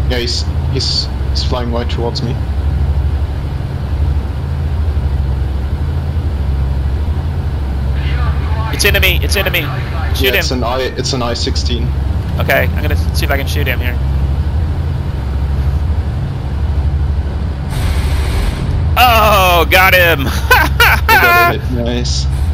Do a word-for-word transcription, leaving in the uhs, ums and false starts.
Yeah, he's he's he's flying right towards me. It's enemy. It's enemy. Shoot yeah, him. it's an I. It's an I sixteen. Okay, I'm gonna see if I can shoot him here. Oh, got him! I got a hit. Nice.